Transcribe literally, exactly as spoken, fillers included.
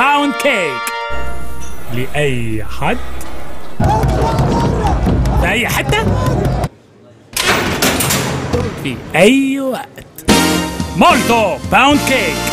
باوند كيك لأي حد في أي حتة في أي وقت. مولتو باوند كيك.